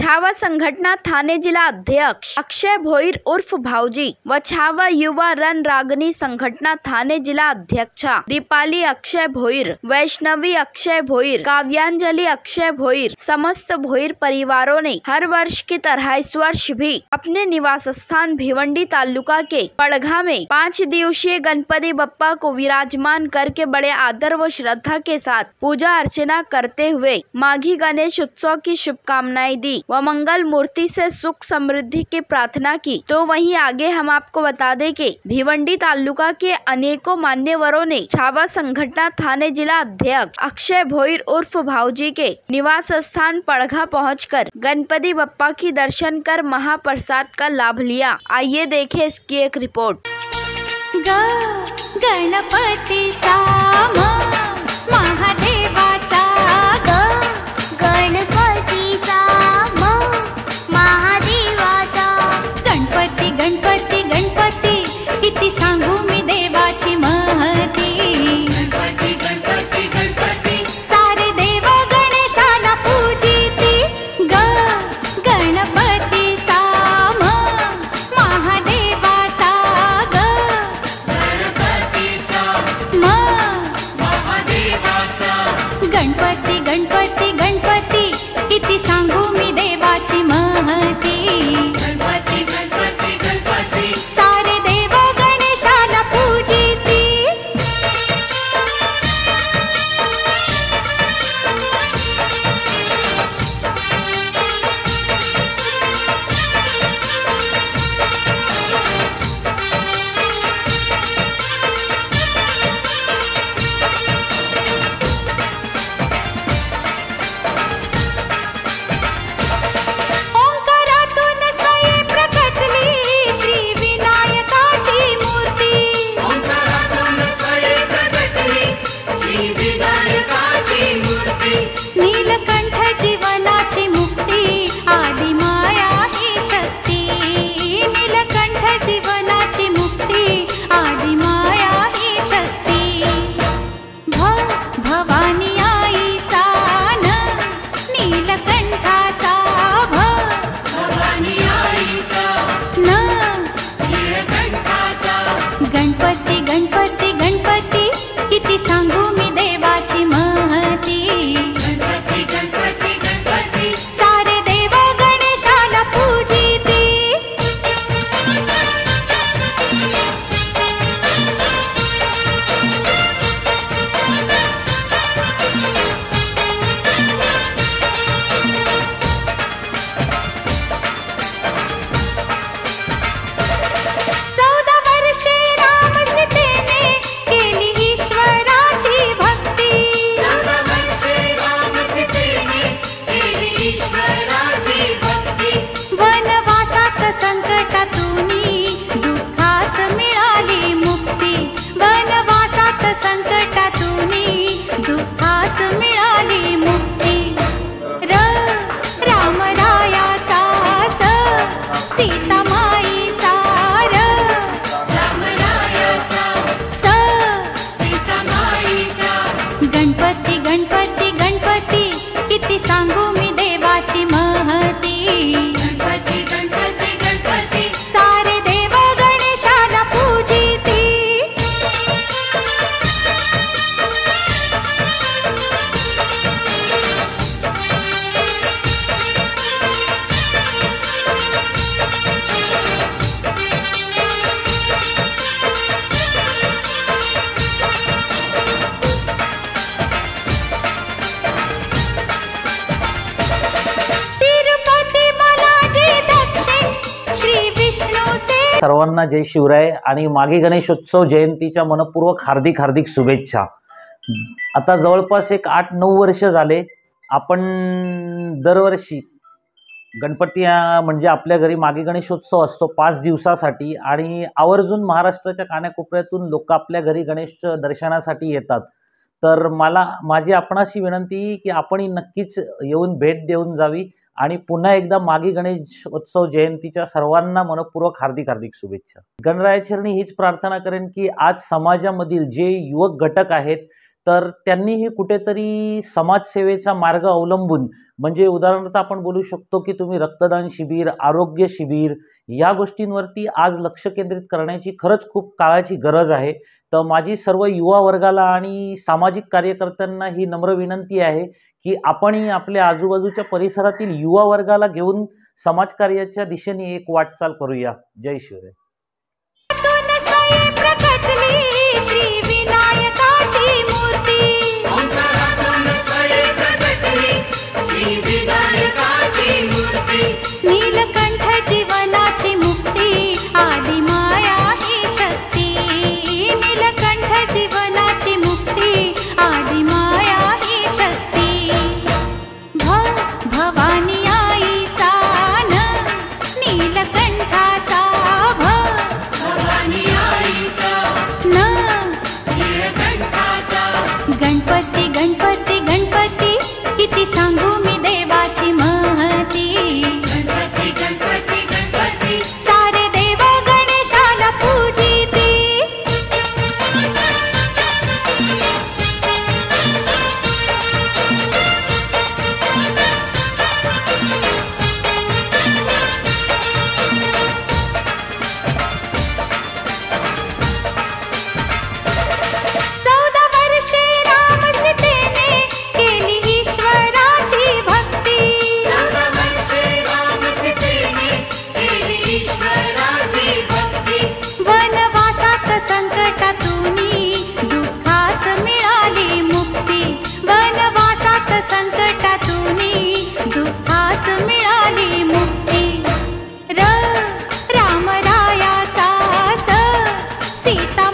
छावा संघटना थाने जिला अध्यक्ष अक्षय भोईर उर्फ भाऊजी व छावा युवा रण रागनी संघटना थाने जिला अध्यक्षा दीपाली अक्षय भोईर, वैष्णवी अक्षय भोईर, काव्यांजलि अक्षय भोईर, समस्त भोईर परिवारों ने हर वर्ष की तरह इस वर्ष भी अपने निवास स्थान भिवंडी तालुका के पड़घा में 5 दिवसीय गणपति बप्पा को विराजमान करके बड़े आदर व श्रद्धा के साथ पूजा अर्चना करते हुए माघी गणेश उत्सव की शुभकामनाएं दी व मंगल मूर्ति से सुख समृद्धि की प्रार्थना की। तो वहीं आगे हम आपको बता दें कि भिवंडी तालुका के अनेकों मान्यवरों ने छावा संघटना थाने जिला अध्यक्ष अक्षय भोईर उर्फ भाऊजी के निवास स्थान पड़घा पहुंचकर गणपति बप्पा की दर्शन कर महाप्रसाद का लाभ लिया। आइए देखें इसकी एक रिपोर्ट। गणपतीचा महादेवाचा गणपतीचा महादेवाचा गणपती गणपती गणपती किती सांगू मी देवाची महती। गणपती गणपती गणपती सारे देव गणेशाला पूजिती। गणपतीचा महादेवाचा गणपतीचा महादेवाचा गणपती गणपती गणपती किती सांगू मी देवाची महती। गणपती गणपती गणपती सारे देव गणेशाला पूजिती। ओंकारातून स्वयं प्रकटली श्री विनायकाची मूर्ती। ओंकारातून स्वयं प्रकटली श्री विनायकाची मूर्ती। नीलकंठ जीवनाची मुक्ती आदि माया ही शक्ती। नीलकंठ जीवनाची मुक्ती आदि माया ही शक्ती। भवानी आईचा न नीलकंठाचा भवानी आईचा न नीलकंठाचा गणपती गणपती गणपती किती सांगू मी देवाची महती। गणपती गणपती गणपती सारे देव गणेशाला पूजिती। चौदा वर्षे राम सीतेने केली ईश्वराची भक्ती। 14 वर्षे राम सीतेने केली ईश्वराची भक्ती। वनवासात संकटातूनी दुःखास मिळाली मुक्ती। वनवासात संकटातूनी दुःखास मिळाली मुक्ती। रामरायाचा सीतामाईचा रामरायाचा सीतामाईचा गणपती गणपती गणपती किती सांगू मी देवाची महती। गणपती गणपती गणपती सारे देव गणेशाला पूजिती। तिरुपती बालाजी दक्षिण श्री विष्णूचे सर्वांना जय शिवराय आणि माघी गणेशोत्सव जयंतीच्या मनपूर्वक हार्दिक हार्दिक शुभेच्छा। आता जवळपास एक 8-9 वर्ष झाले आपण दरवर्षी गणपती म्हणजे आपल्या घरी माघी गणेशोत्सव असतो 5 दिवसासाठी आणि आवर्जून महाराष्ट्राच्या कानाकोपऱ्यातून लोक आपल्या घरी गणेश दर्शनासाठी येतात। तर माझी आपणाशी विनंती की आपण नक्कीच येऊन भेट देऊन जावी आणि पुन्हा एकदा माघी गणेश उत्सव जयंतीच्या सर्वांना मनपूर्वक हार्दिक हार्दिक शुभेच्छा। गणरायाचरणी हीच प्रार्थना करेन की आज समाजामधील जे युवक घटक आहेत तर त्यांनीही कुठेतरी समाजसेवेचा मार्ग अवलंबून, म्हणजे उदाहरणार्थ आपण बोलू शकतो की तुम्ही रक्तदान शिबिर, आरोग्य शिबिर या गोष्टींवरती आज लक्ष केंद्रित करण्याची खरंच खूप काळाची गरज आहे. तर माझी सर्व युवा वर्गाला आणि सामाजिक कार्यकर्त्यांना ही नम्र विनंती आहे की आपणही आपल्या आजूबाजूच्या परिसरातील युवा वर्गाला घेऊन समाजकार्याच्या दिशेने एक वाटचाल करूया. जय शिवराय. तुन साई प्रकटली श्री विनायकाची मूर्ती. ओंकारातून साई प्रकटली श्री विनायकाची मूर्ती. नीलकंठ जीवनाची मुक्ती आदि माया ही शक्ती. नीलकंठ जीवनाची मुक्ती आदि माया ही शक्ती. भवानी आईचा न नीलकंठाचा भवानी आईचा न नीलकंठाचा. गणपती गणपती गणपती किती सांगू मी देवाची महती. गणपती गणपती गणपती सारे देव गणेशाला पूजिती. चौदा वर्षे राम सीतेने केली ईश्वराची भक्ती. 14 वर्षे राम सीतेने केली ईश्वराची भक्ती. वनवासात संकटातूनी दुःखास मिळाली मुक्ती. वनवासात संकटातूनी दुःखास मिळाली मुक्ती. रामरायाचा सीता